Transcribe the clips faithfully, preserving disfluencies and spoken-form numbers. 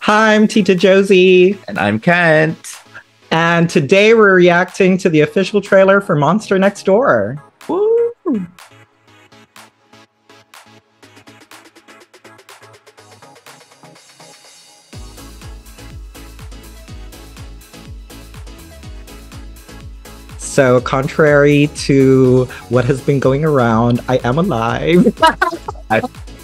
Hi, I'm Tita Josie. And I'm Kent. And today we're reacting to the official trailer for Monster Next Door. Woo! So, contrary to what has been going around, I am alive. I,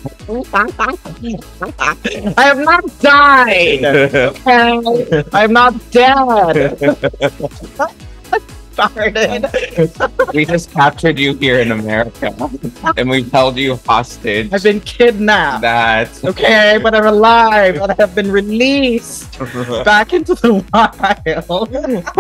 I have not died. Okay? I am not dead. Started. We just captured you here in America, and we've held you hostage. I've been kidnapped. That's okay, but I'm alive, and I have been released back into the wild.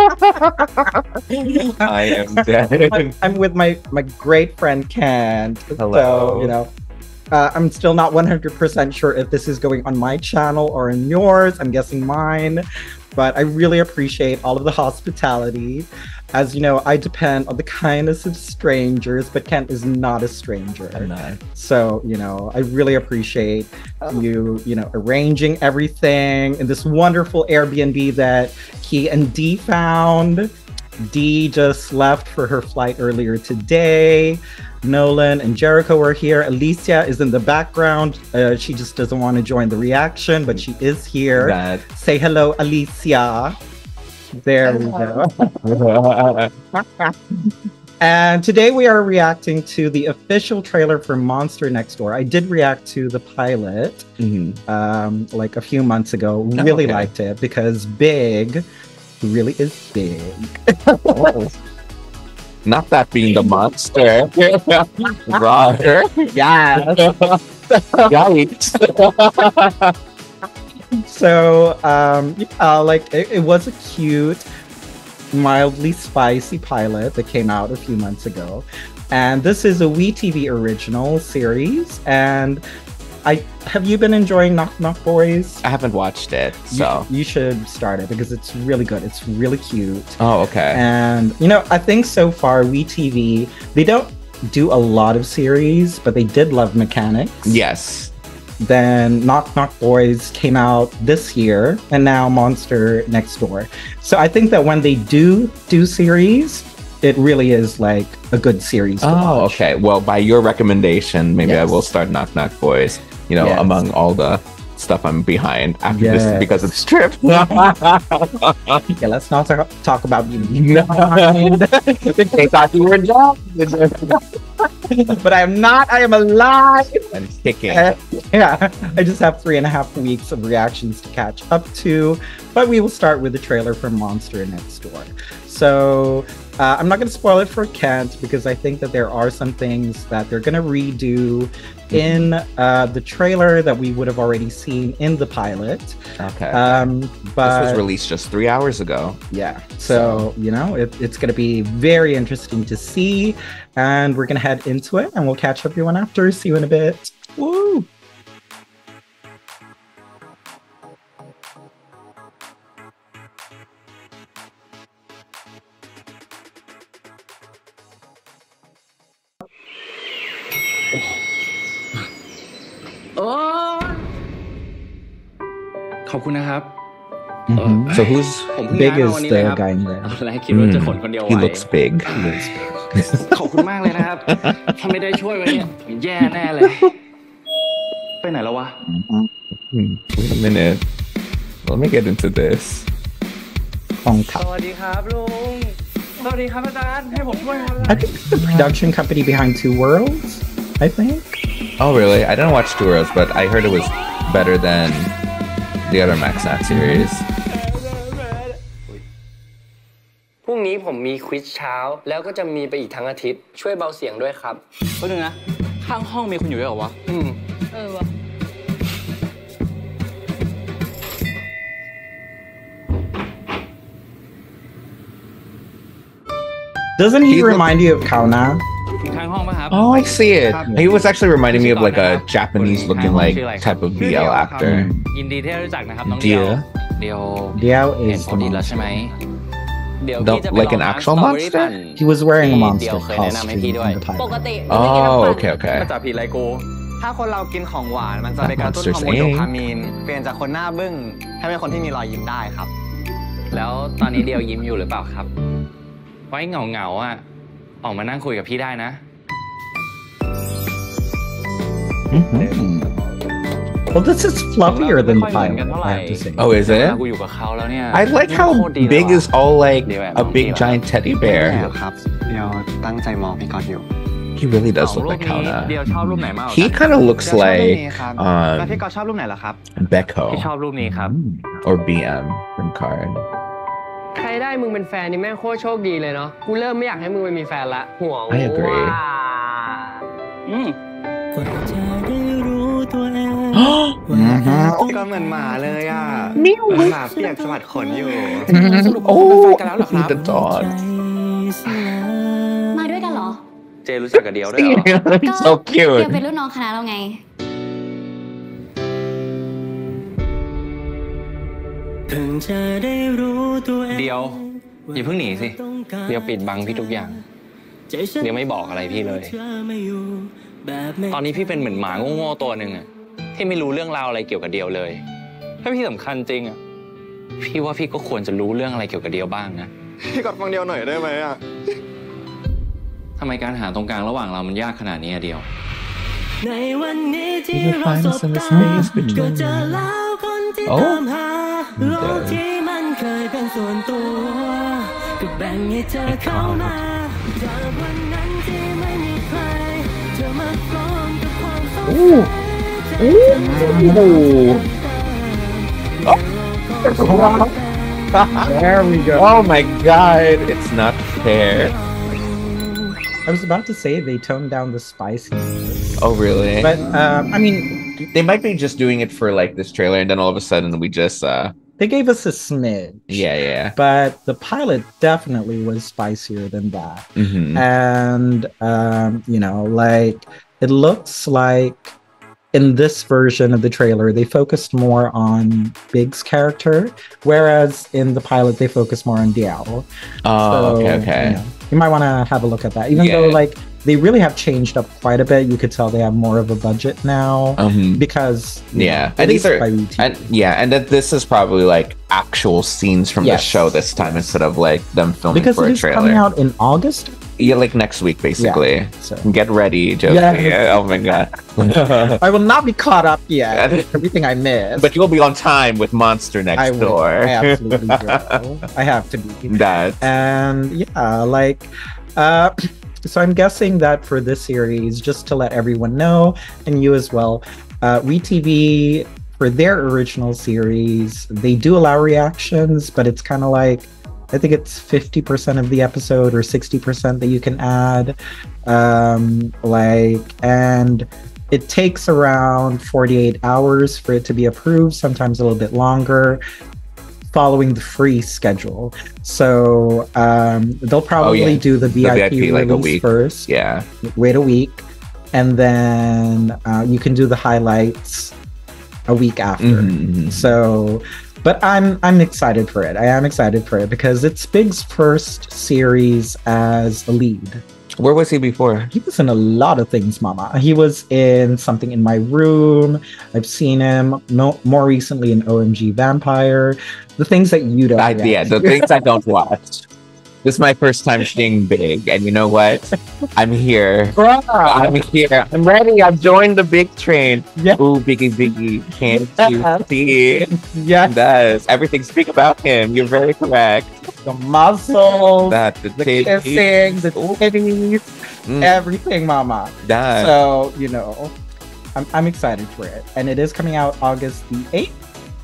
I am dead. I'm, I'm with my my great friend Kent. Hello. So, you know. Uh, I'm still not one hundred percent sure if this is going on my channel or in yours. I'm guessing mine, but I really appreciate all of the hospitality. As you know, I depend on the kindness of strangers, but Kent is not a stranger. I'm not. So, you know, I really appreciate you, you know, arranging everything in this wonderful Airbnb that Key and Dee found. Dee just left for her flight earlier today. Nolan and Jericho are here. Alicia is in the background. Uh, she just doesn't want to join the reaction, but she is here. Bad. Say hello, Alicia. There hello. we go. And today we are reacting to the official trailer for Monster Next Door. I did react to the pilot Mm-hmm. um, like a few months ago. Really okay. liked it because Big really is big. Oh. Not that being the monster. Brother. Yes. Yikes. So, um, uh, like, it, it was a cute, mildly spicy pilot that came out a few months ago. And this is a WeTV original series. And I have you been enjoying Knock Knock Boys? I haven't watched it, so. You, you should start it because it's really good. It's really cute. Oh, okay. And, you know, I think so far WeTV, they don't do a lot of series, but they did Love Mechanics. Yes. Then Knock Knock Boys came out this year, and now Monster Next Door. So I think that when they do do series, it really is like a good series to Oh, watch. okay. Well, by your recommendation, maybe Yes. I will start Knock Knock Boys, you know, Yes. among all the stuff I'm behind after Yes. this because of this trip. Yeah, let's not talk, talk about you. They thought you were dead. But I am not. I am alive. And kicking. Uh, yeah, I just have three and a half weeks of reactions to catch up to, but we will start with the trailer for Monster Next Door. So uh, I'm not going to spoil it for Kent because I think that there are some things that they're going to redo in uh, the trailer that we would have already seen in the pilot. Okay. Um, but this was released just three hours ago. yeah, so, you know, it, it's going to be very interesting to see, and we're going to head into it, and we'll catch everyone after. See you in a bit. Woo! Oh. ขอบคุณนะครับ Mhm. So who's ผมเพิ่ง Big ย้ายมา is วันนี้เลย the ครับ guy in there. ตอนแรกคิดว่าจะขนคนเดียวไหว he looks big. ขอบคุณมากเลยนะครับ ถ้าไม่ได้ช่วยไว้เนี่ยผมแย่แน่เลย ไปไหนแล้ววะ Hmm, Wait a minute. Let me get into this. ของสวัสดีครับลุง สวัสดีครับอาจารย์ ให้ผมช่วยมาเลย I think it's the production company behind Two Worlds, I think. Oh, really? I didn't watch Touros, but I heard it was better than the other Max Nat series. พรุ่งนี้ผมมีควิซเช้าแล้วก็จะมีไปอีกทั้งอาทิตย์ช่วยเบาเสียงด้วยครับก็นึงนะ ข้างห้องมีคนอยู่ด้วยเหรอวะอืมเออวะ Doesn't he He remind you of Kauna? ข้างห้องป่ะครับ Oh, I see it. ครับ He was actually reminding me of like a Japanese looking like ชื่ออะไรครับ type of ชื่อ B เดียว L ครับ actor. ยินดีที่ได้รู้จักนะครับน้องเดียว Dia? เดียว Diao เห็น is พ the อดีแล้วใช่ไหม monster. เดี๋ยว The- พี่จะไป like ล an องร้าน actual สตรอเบอรี่ monster? ปั่น He was wearing a ที่ monster เดียวเคยแนะนำให้พี่ costume ด้วย in the ปก pilot. ติไม่ได้กินน้ำ Oh, ปั่น okay, okay. มาจากผีไรกูถ้าคนเรากินของหวานมันจะไปกระตุ้นฮอร์โมนโดพามีนเปลี่ยนจากคนหน้าบึ้งให้เป็นคนที่มีรอยยิ้มได้ครับแล้วตอนนี้เดียวยิ้มอยู่หรือเปล่าครับไว้เหงาเหงาอ่ะออกมานั่งคุยกับพี่ได้นะ Well, this is fluffier than the pilot, I have to say. Oh, is it? I like how Big is all like a big giant teddy bear. ครับเดี๋ยวตั้งใจมองพี่ก๊อตอยู่ He really does look like Kauna. He kind of looks like um, แล้วพี่ก๊อตชอบรูปไหนเหรอครับ Becco พี่ชอบรูปนี้ครับ or B M from Card. ใครได้มึงเป็นแฟนนี่แม่งโคตรโชคดีเลยเนาะกูเริ่มไม่อยากให้มึงไปมีแฟนละห่วง I agree. อืมพี่ก๊อตเหมือนหมาเลยอ่ะหมาเปียกสะบัดขนอยู่ Oh, the dog. มาด้วยกันเหรอเจรู้จักกับเดียวด้วยเหรอ So เดียว cute. เป็นรุ่นน้องคณะเราไงเดียวอย่าเพิ่งหนีสิเดียวปิดบังพี่ทุกอย่างเดียวไม่บอกอะไรพี่เลยตอนนี้พี่เป็นเหมือนหมาโง่ๆตัวหนึ่งอะที่ไม่รู้เรื่องราวอะไรเกี่ยวกับเดียวเลยถ้าพี่สำคัญจริงอะพี่ว่าพี่ก็ควรจะรู้เรื่องอะไรเกี่ยวกับเดียวบ้างนะพี่ก๊อตฟังเดียวหน่อยได้ไหมอ่ะทำไมการหาตรงกลางระหว่างเรามันยากขนาดนี้อะเดียว Did you find us in the space between Oh, Ooh. Ooh. Oh. There we go. Oh my god, it's not fair. I was about to say they toned down the spiciness. Oh really? But um, I mean, they might be just doing it for like this trailer, and then all of a sudden we just uh. They gave us a smidge. Yeah, yeah. But the pilot definitely was spicier than that. Mm-hmm. And um, you know, like it looks like in this version of the trailer, they focused more on Big's character, whereas in the pilot they focused more on Diao. Oh, so, okay, okay. You know, you might want to have a look at that, even yeah. though like they really have changed up quite a bit. You could tell they have more of a budget now um, because yeah, know, I think they're and, yeah, and that this is probably like actual scenes from yes. the show this time instead of like them filming because for it a is trailer. Coming out in August. Yeah, like next week, basically. Yeah, so. Get ready, Josie. Yeah. Oh my god. I will not be caught up yet. Everything I missed. But you'll be on time with Monster Next I Door. I absolutely will. I have to be. That. And yeah, like, uh, so I'm guessing that for this series, just to let everyone know, and you as well, uh, WeTV, for their original series, they do allow reactions, but it's kind of like, I think it's fifty percent of the episode or sixty percent that you can add. Um, like, and it takes around forty-eight hours for it to be approved, sometimes a little bit longer, following the free schedule. So um, they'll probably oh, yeah. do the V I P, the V I P release like a week. first. Yeah. Wait a week. And then uh, you can do the highlights a week after. Mm-hmm. So... But I'm I'm excited for it. I am excited for it because it's Big's first series as a lead. Where was he before? He was in a lot of things, Mama. He was in Something in My Room. I've seen him no, more recently in O M G Vampire. The things that you don't. I, yeah, the things I don't watch. This is my first time seeing Big, and you know what? I'm here. Bruh. I'm here. I'm ready. I've joined the big train. Yeah. Ooh, Biggie, Biggie. Can't you see? Yeah. Does. Everything speak about him. You're very correct. The muscles, that, the, the kissing, the titties, mm. everything, Mama. That. So, you know, I'm, I'm excited for it. And it is coming out August the eighth?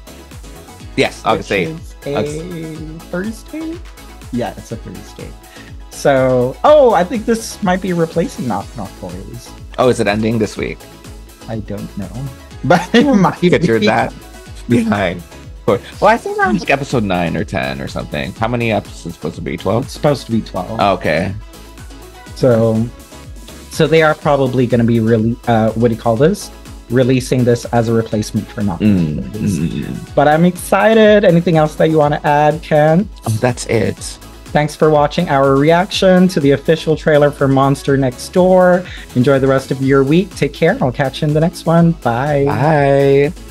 Yes, August eighth. A August. Thursday? Yeah, it's a Thursday. So, oh, I think this might be replacing Knock Knock Boys. Oh, is it ending this week? I don't know. But it might be. Picture that behind. Well, I think around like episode nine or ten or something. How many episodes supposed to be? twelve? It's supposed to be twelve. Oh, okay. So, so they are probably going to be really, uh, what do you call this? Releasing this as a replacement for Knock Knock mm, Boys. Mm. But I'm excited. Anything else that you want to add, Ken? Oh, that's it. Thanks for watching our reaction to the official trailer for Monster Next Door. Enjoy the rest of your week. Take care. I'll catch you in the next one. Bye. Bye.